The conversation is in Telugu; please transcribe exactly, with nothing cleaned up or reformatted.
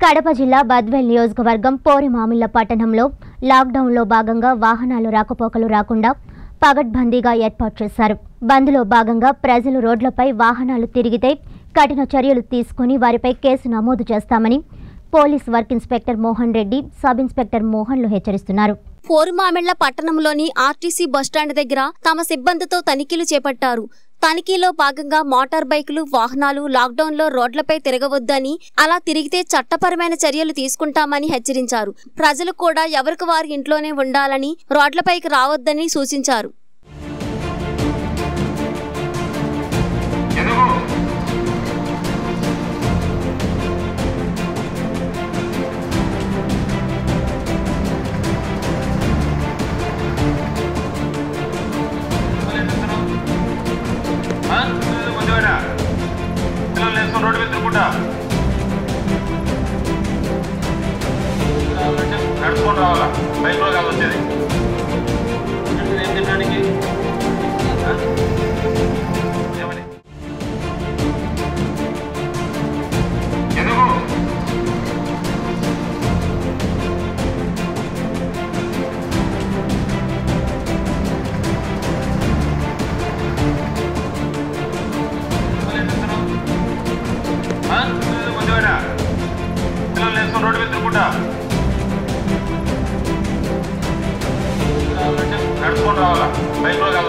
కడప జిల్లా బద్వేల్ నియోజకవర్గం పోరిమామిళ్ల పట్టణంలో లాక్డౌన్లో భాగంగా వాహనాలు రాకపోకలు రాకుండా పగడ్బందీగా ఏర్పాటు చేశారు. బంద్లో భాగంగా ప్రజలు రోడ్లపై వాహనాలు తిరిగితే కఠిన చర్యలు తీసుకుని వారిపై కేసు నమోదు చేస్తామని పోలీస్ వర్క్ inspector Mohan Reddy, sub inspector మోహన్లు హెచ్చరిస్తున్నారు. పోరిమామిళ్ల పట్టణంలోని ఆర్టీసీ బస్టాండ్ దగ్గర తమ సిబ్బందితో తనిఖీలు చేపట్టారు. తనిఖీలో భాగంగా మోటార్ బైకులు, వాహనాలు లాక్డౌన్లో రోడ్లపై తిరగవద్దని, అలా తిరిగితే చట్టపరమైన చర్యలు తీసుకుంటామని హెచ్చరించారు. ప్రజలు కూడా ఎవరికి వారి ఇంట్లోనే ఉండాలని, రోడ్లపైకి రావద్దని సూచించారు. రోడ్డు మీద తిరుగుకుంటా నడుచుకుంటూ రావాలా, బైక్లో కాదు వచ్చేది. ఏం తినడానికి ఏమని ఎందుకు రోడ్డు మీద తిరుగుకుంటా నడుచుకుంటూ రావాలా, బైక్లో